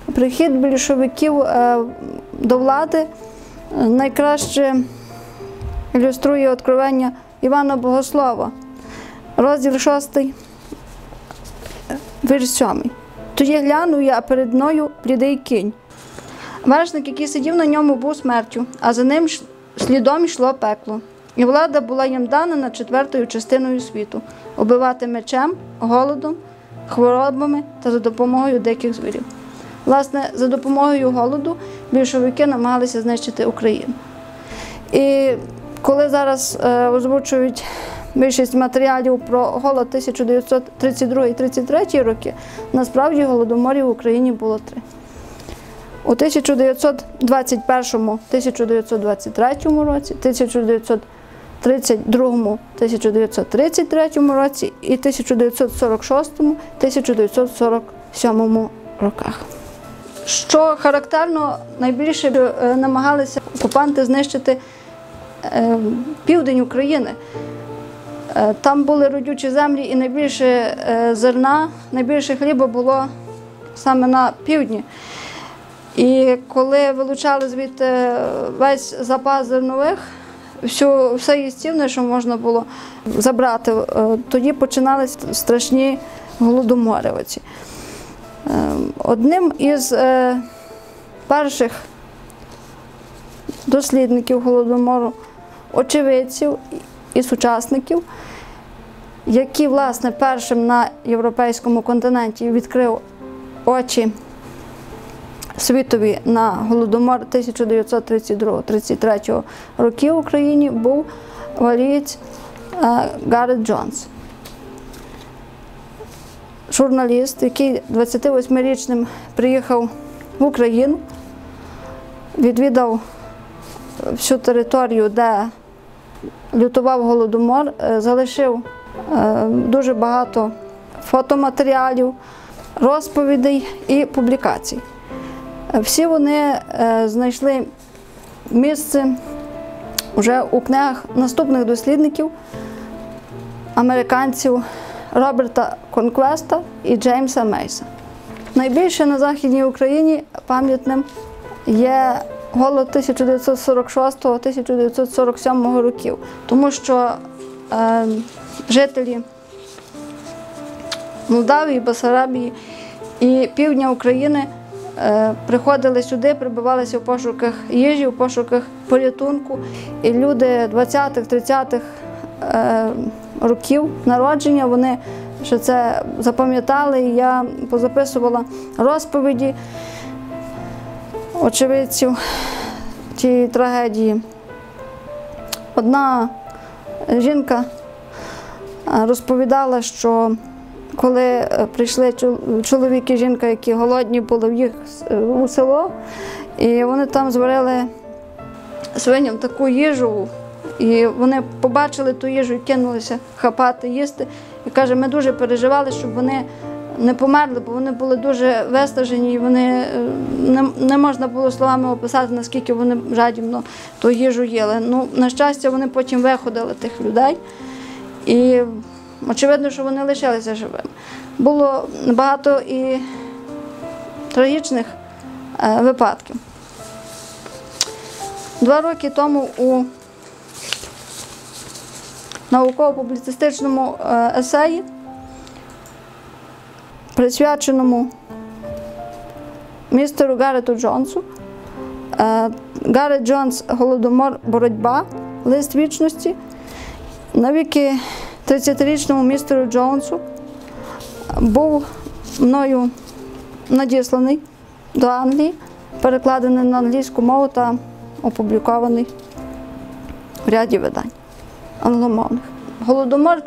Прихід більшовиків до влади найкраще ілюструє Откровення Івана Богослова, розділ 6, вірш 7. «Тоді глянув я, а перед мною блідий кінь. Вершник, який сидів на ньому, був смертю, а за ним слідом йшло пекло. І влада була їм дана над четвертою частиною світу – убивати мечем, голодом, хворобами та за допомогою диких звірів». Власне, за допомогою голоду більшовики намагалися знищити Україну. І коли зараз озвучують більшість матеріалів про голод 1932-33 роки, насправді голодоморів в Україні було 3. У 1921-1923 році, 1932-1933 році і 1946-1947 роках. Що характерно, найбільше намагалися окупанти знищити південь України. Там були родючі землі і найбільше зерна, найбільше хліба було саме на півдні. І коли вилучали звідти весь запас зернових, все їстівне, що можна було забрати, тоді починалися страшні голодомори. Одним із перших дослідників голодомору, очевидців і сучасників, який, власне, першим на європейському континенті відкрив очі світові на голодомор 1932-33 років в Україні, був валієць Гарет Джонс. Журналіст, який 28-річним приїхав в Україну, відвідав всю територію, де лютував голодомор, залишив дуже багато фотоматеріалів, розповідей і публікацій. Всі вони знайшли місце вже у книгах наступних дослідників, американців Роберта Конквеста і Джеймса Мейса. Найбільше на Західній Україні пам'ятним є голод 1946-1947 років, тому що жителі Молдавії, Басарабії і півдня України приходили сюди, прибивалися в пошуках їжі, в пошуках порятунку. І люди 20-30-х років народження, вони ще це запам'ятали. І я позаписувала розповіді очевидців тієї трагедії. Одна жінка розповідала, що коли прийшли чоловік і жінка, які голодні були в їх у село, і вони там зварили свиням таку їжу, і вони побачили ту їжу і кинулися хапати, їсти. І каже, ми дуже переживали, щоб вони не померли, бо вони були дуже виснажені, і вони не можна було словами описати, наскільки вони жадібно ту їжу їли. Ну, на щастя, вони потім виходили тих людей. І очевидно, що вони лишилися живими. Було багато і трагічних випадків. 2 роки тому у науково-публіцистичному есеї, присвяченому містеру Гарету Джонсу, Гарет Джонс «Голодомор. Боротьба. Лист вічності», навіки 30-річному містеру Джонсу був мною надісланий до Англії, перекладений на англійську мову та опублікований в ряді видань англомовних. Голодомор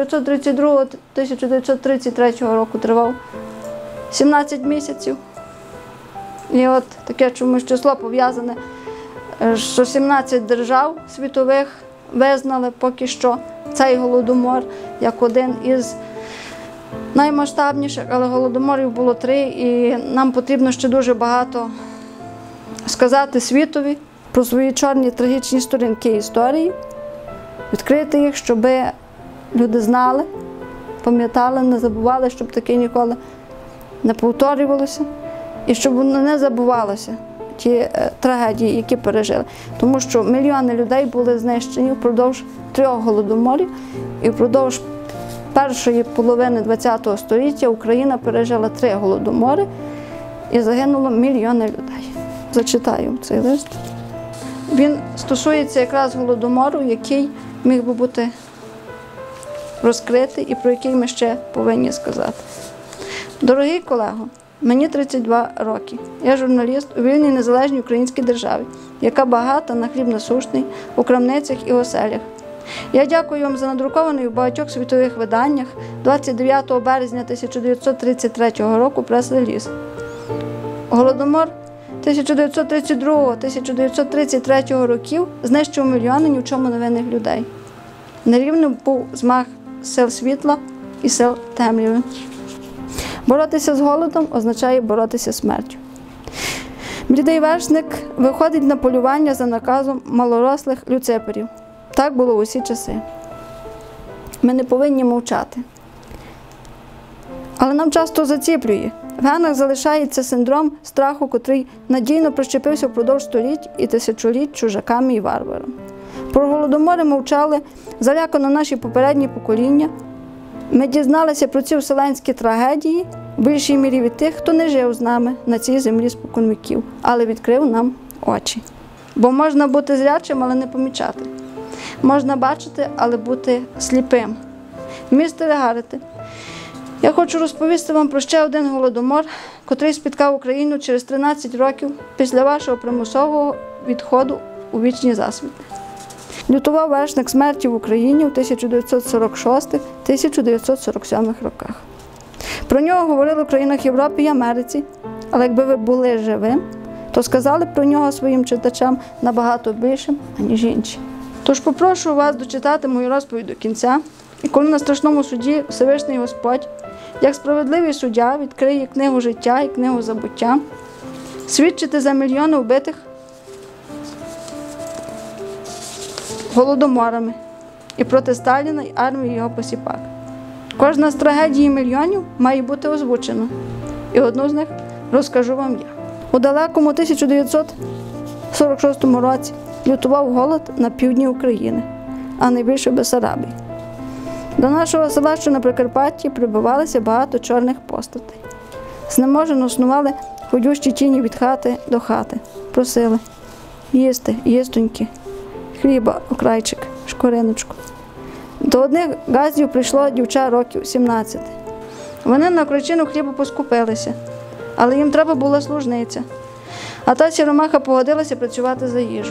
1932-1933 року тривав 17 місяців. І от таке чомусь число пов'язане, що 17 держав світових визнали поки що цей голодомор як один із наймасштабніших, але голодоморів було 3, і нам потрібно ще дуже багато сказати світові про свої чорні трагічні сторінки історії, відкрити їх, щоб люди знали, пам'ятали, не забували, щоб таке ніколи не повторювалося. і щоб воно не забувалося, ті трагедії, які пережили. Тому що мільйони людей були знищені впродовж 3 голодоморів, і впродовж першої половини ХХ століття Україна пережила 3 голодомори і загинуло мільйони людей. Зачитаю цей лист. Він стосується якраз голодомору, який міг би бути розкритий і про який ми ще повинні сказати. Дорогий колего, мені 32 роки. Я журналіст у вільній незалежній українській державі, яка багата на хліб насущний у крамницях і оселях. Я дякую вам за надрукований у багатьох світових виданнях 29 березня 1933 року прес-реліз. Голодомор 1932-1933 років знищив мільйони ні в чому невинних людей. Нерівним був змах сил світла і сил темряви. Боротися з голодом означає боротися з смертю. Блідий вершник виходить на полювання за наказом малорослих люциферів. Так було в усі часи. Ми не повинні мовчати. Але нам часто заціплює. В генах залишається синдром страху, котрий надійно прищепився впродовж століть і тисячоліть чужаками і варварами. Про голодомори мовчали залякано наші попередні покоління. Ми дізналися про ці вселенські трагедії в більшій мірі від тих, хто не жив з нами на цій землі споконвіків, але відкрив нам очі. Бо можна бути зрячим, але не помічати. Можна бачити, але бути сліпим. Містере Гаррете, я хочу розповісти вам про ще один голодомор, котрий спіткав Україну через 13 років після вашого примусового відходу у вічні засвіти. Лютував вершник смерті в Україні у 1946-1947 роках. Про нього говорили в країнах Європи і Америці, але якби ви були живим, то сказали про нього своїм читачам набагато більшим, аніж інші. Тож попрошу вас дочитати мою розповідь до кінця, і коли на страшному суді Всевишній Господь, як справедливий суддя, відкриє книгу життя і книгу забуття, свідчити за мільйони вбитих голодоморами і проти Сталіна і армії його посіпак. Кожна з трагедій мільйонів має бути озвучена, і одну з них розкажу вам я. У далекому 1946 році лютував голод на півдні України, а найбільше в Бессарабії. До нашого села, що на Прикарпатті, прибивалося багато чорних постатей. Знеможено снували ходющі тіні від хати до хати. Просили: їсти, їстоньки, хліба, окрайчик, шкориночку. До одних газдів прийшло дівча років 17. Вони на кричину хліба поскупилися, але їм треба була служниця. А та сіромаха погодилася працювати за їжу.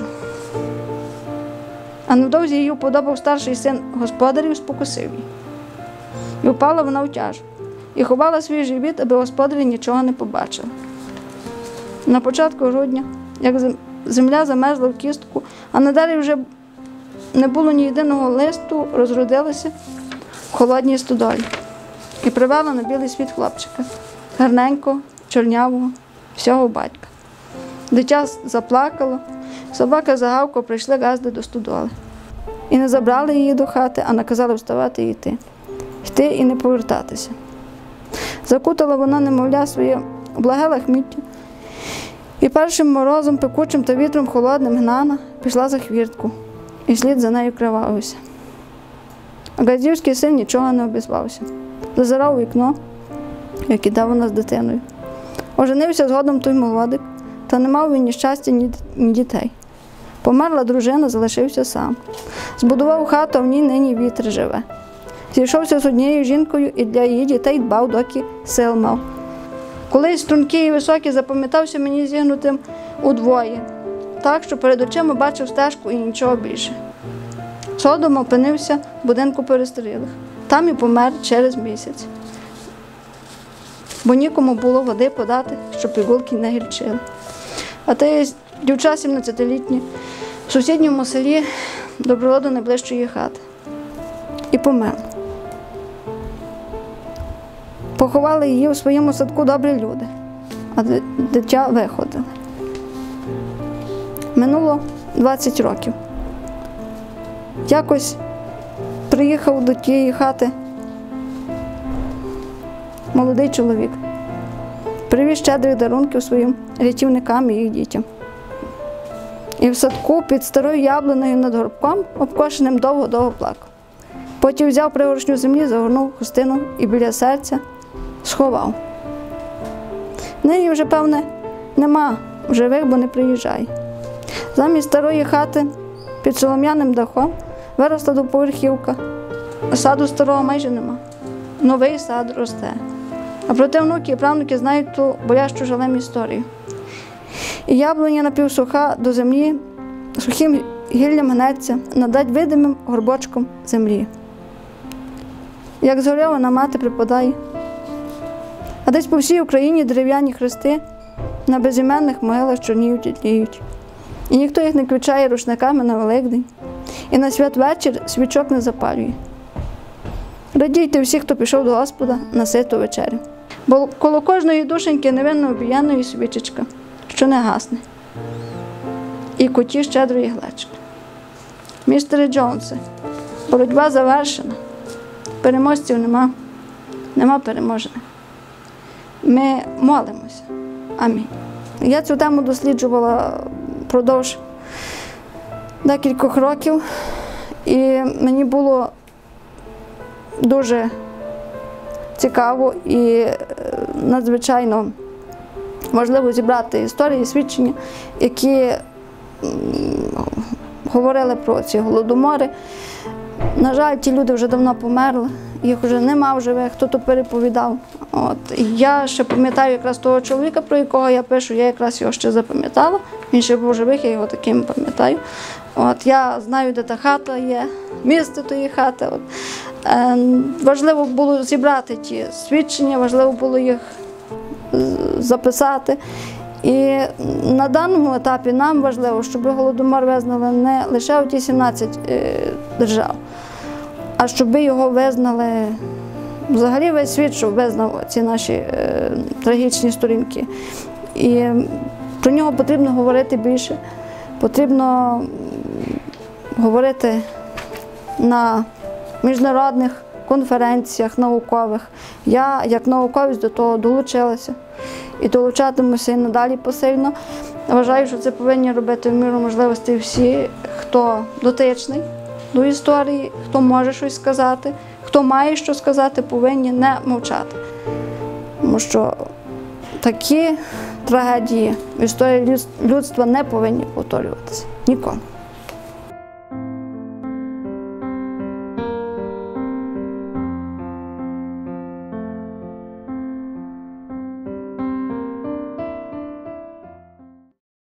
А невдовзі її уподобав старший син господарів, спокусив її. І впала вона в тяжу, і ховала свій живіт, аби господарі нічого не побачили. На початку грудня, як земля замерзла в кістку, а на дереві вже не було ні єдиного листу, розродилася в холодній стодолі. І привела на білий світ хлопчика, гарненького, чорнявого, всього батька. Дитя заплакало, собака загавкала, прийшли газди до стодоли. І не забрали її до хати, а наказали вставати і йти. Йти і не повертатися. Закутала вона немовля своє благе лахміття, і першим морозом, пекучим та вітром холодним гнана пішла за хвіртку, і слід за нею кривавився. А газдівський син нічого не обізвався. Зазирав у вікно, як іде вона з дитиною. Оженився згодом той молодик, та не мав він ні щастя, ні дітей. Померла дружина, залишився сам. Збудував хату, а в ній нині вітер живе. Зійшовся з однією жінкою і для її дітей дбав, доки сил мав. Колись стрункий і високий запам'ятався мені зігнутим удвоє, так, що перед очима бачив стежку і нічого більше. Згодом опинився в будинку перестрілих. Там і помер через місяць. Бо нікому було води подати, щоб пігулки не гірчили. А те дівча 17-літня в сусідньому селі добрала до найближчої хати. І померла. Поховали її у своєму садку добрі люди, а дитя виходили. Минуло 20 років. Якось приїхав до тієї хати молодий чоловік. привіз щедрих дарунків своїм рятівникам і їх дітям. І в садку під старою яблунею над горбком, обкошеним, довго-довго плакав. Потім взяв пригоршню землі, загорнув хустину і біля серця сховав. Нині вже, певне, нема в живих, бо не приїжджає. Замість старої хати під солом'яним дахом виросла двоповерхівка. Саду старого майже нема. Новий сад росте. А проте внуки і правнуки знають ту болящу жалем історію. І яблуня напівсуха до землі, сухим гіллям гнеться, надать видимим горбочком землі. Як згорьована мати припадає. А десь по всій Україні дерев'яні хрести на безіменних могилах чорніють і тліють. І ніхто їх не квічає рушниками на Великдень. І на святвечір свічок не запалює. Радійте всі, хто пішов до Господа на ситу вечерю. Бо коло кожної душеньки невинно обіяної свічечка, що не гасне. І куті щедрої глечки. Містере Джонсе, боротьба завершена. Переможців нема. Нема переможених. Ми молимося. Амінь. Я цю тему досліджувала впродовж декількох років. І мені було дуже цікаво і надзвичайно важливо зібрати історії, свідчення, які говорили про ці голодомори. На жаль, ті люди вже давно померли, їх вже нема в живих, хто то переповідав. Я ще пам'ятаю якраз того чоловіка, про якого я пишу, я якраз його ще запам'ятала, він ще був живих, я його таким пам'ятаю. Я знаю, де та хата є, місце тої хати. Важливо було зібрати ті свідчення, важливо було їх записати. І на даному етапі нам важливо, щоб голодомор визнали не лише ті 17 держав, а щоб його визнали взагалі весь світ, щоб визнав ці наші трагічні сторінки. І про нього потрібно говорити більше, потрібно говорити на міжнародних конференціях наукових. Я, як науковець, до того долучилася і долучатимуся і надалі посильно. Вважаю, що це повинні робити в міру можливостей всі, хто дотичний до історії, хто може щось сказати, хто має що сказати, повинні не мовчати. Тому що такі трагедії в історії людства не повинні повторюватися. Нікому.